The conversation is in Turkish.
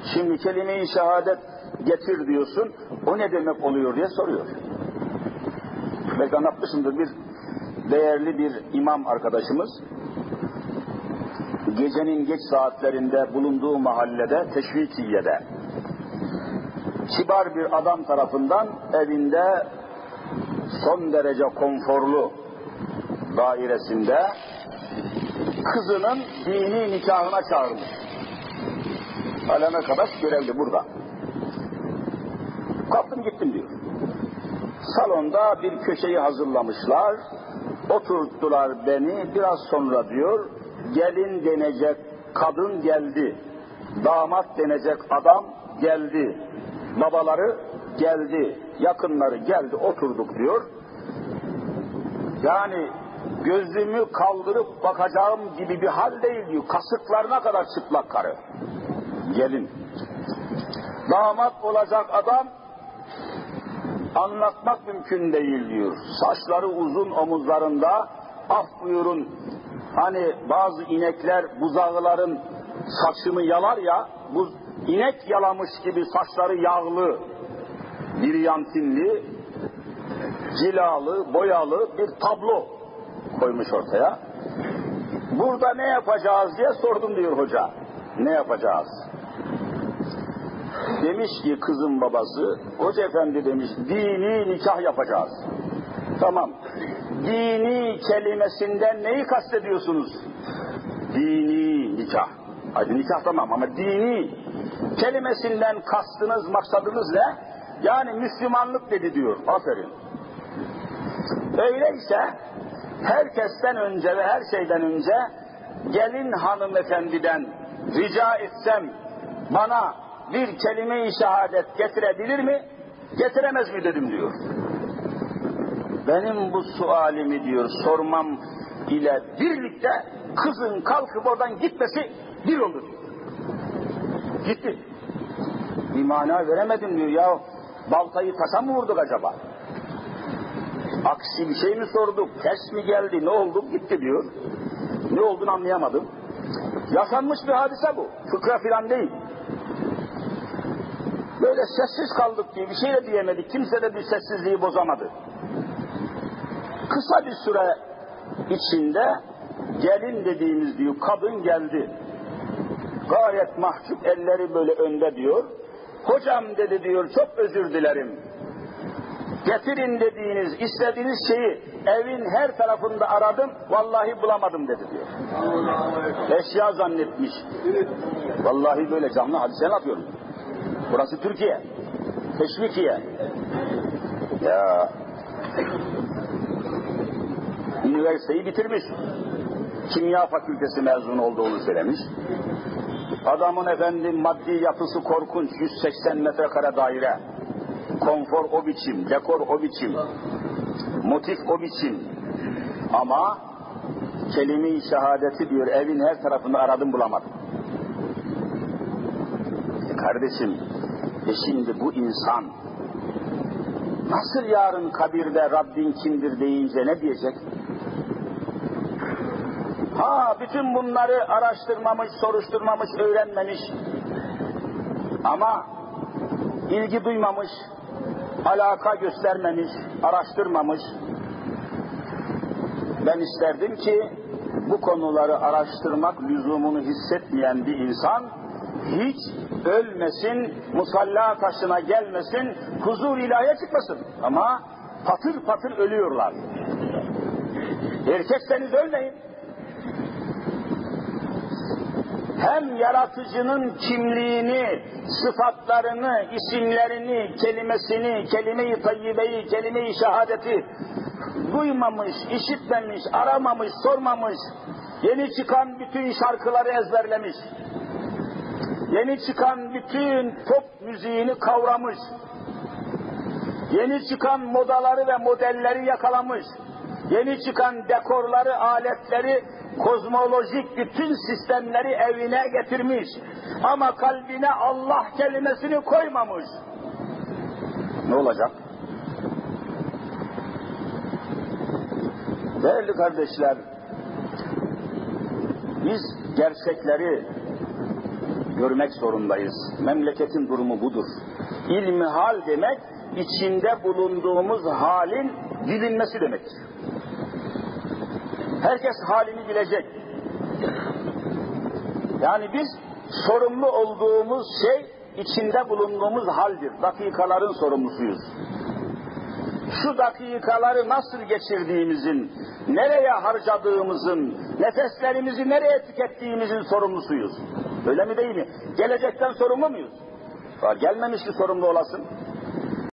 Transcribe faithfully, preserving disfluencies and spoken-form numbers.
Şimdi kelime-i şehadet getir diyorsun, o ne demek oluyor diye soruyor. Belki anlatmışımdır, bir değerli bir imam arkadaşımız, gecenin geç saatlerinde bulunduğu mahallede, Teşvikiye'de, kibar bir adam tarafından evinde son derece konforlu dairesinde kızının dini nikahına çağırmış. Alem arkadaş görevli burada. Kalktım gittim diyor. Salonda bir köşeyi hazırlamışlar, oturttular beni, biraz sonra diyor, gelin denecek kadın geldi, damat denecek adam geldi, babaları geldi, yakınları geldi, oturduk diyor. Yani gözümü kaldırıp bakacağım gibi bir hal değil diyor, kasıklarına kadar çıplak karı. Gelin. Damat olacak adam, anlatmak mümkün değil diyor. Saçları uzun omuzlarında, af buyurun, hani bazı inekler buzağıların saçını yalar ya, bu inek yalamış gibi saçları yağlı, biryantinli, cilalı, boyalı bir tablo koymuş ortaya. Burada ne yapacağız diye sordum diyor hoca. Ne yapacağız? Demiş ki kızın babası, hoca efendi demiş, dini nikah yapacağız. Tamam. Dini kelimesinden neyi kastediyorsunuz? Dini nikah. Hadi nikah tamam ama dini kelimesinden kastınız, maksadınız ne? Yani Müslümanlık dedi diyor. Aferin. Öyleyse herkesten önce ve her şeyden önce gelin hanımefendiden rica etsem bana bir kelime-i şehadet getirebilir mi? Getiremez mi dedim diyor. Benim bu sualimi diyor sormam ile birlikte kızın kalkıp oradan gitmesi bir olur diyor. Gitti. Bir mana veremedim diyor ya, baltayı taşa mı vurduk acaba? Aksi bir şey mi sorduk? Ters mi geldi? Ne oldu? Gitti diyor. Ne olduğunu anlayamadım. Yaşanmış bir hadise bu. Fıkra filan değil. Böyle sessiz kaldık diye bir şey de diyemedik. Kimse de bir sessizliği bozamadı. Kısa bir süre içinde gelin dediğimiz diyor kadın geldi. Gayet mahcup, elleri böyle önde diyor. Hocam dedi diyor, çok özür dilerim. Getirin dediğiniz, istediğiniz şeyi evin her tarafında aradım, vallahi bulamadım dedi diyor. Eşya zannetmiş. Vallahi böyle canlı hadise anlatıyorum. Burası Türkiye. Teşvikiye. Ya. Üniversiteyi bitirmiş. Kimya fakültesi mezunu olduğunu söylemiş. Adamın efendim maddi yapısı korkunç. yüz seksen metrekare daire. Konfor o biçim, dekor o biçim. Motif o biçim. Ama kelime-i şehadeti diyor evin her tarafında aradım bulamadım. E kardeşim, e şimdi bu insan nasıl yarın kabirde Rabbin kimdir deyince ne diyecek? Ha, bütün bunları araştırmamış, soruşturmamış, öğrenmemiş. Ama ilgi duymamış, alaka göstermemiş, araştırmamış. Ben isterdim ki bu konuları araştırmak lüzumunu hissetmeyen bir insan hiç ölmesin, musalla taşına gelmesin, huzur ilahiye çıkmasın. Ama patır patır ölüyorlar. Erkekseniz ölmeyin. Hem yaratıcının kimliğini, sıfatlarını, isimlerini, kelimesini, kelime-i tayyibeyi, kelime-i şehadeti duymamış, işitmemiş, aramamış, sormamış, yeni çıkan bütün şarkıları ezberlemiş, yeni çıkan bütün pop müziğini kavramış, yeni çıkan modaları ve modelleri yakalamış, yeni çıkan dekorları, aletleri, kozmolojik bütün sistemleri evine getirmiş. Ama kalbine Allah kelimesini koymamış. Ne olacak? Değerli kardeşler, biz gerçekleri görmek zorundayız. Memleketin durumu budur. İlmi hal demek, içinde bulunduğumuz halin bilinmesi demektir. Herkes halini bilecek. Yani biz sorumlu olduğumuz şey içinde bulunduğumuz haldir. Dakikaların sorumlusuyuz. Şu dakikaları nasıl geçirdiğimizin, nereye harcadığımızın, nefeslerimizi nereye tükettiğimizin sorumlusuyuz. Öyle mi değil mi? Gelecekten sorumlu muyuz? Var, gelmemiş ki sorumlu olasın.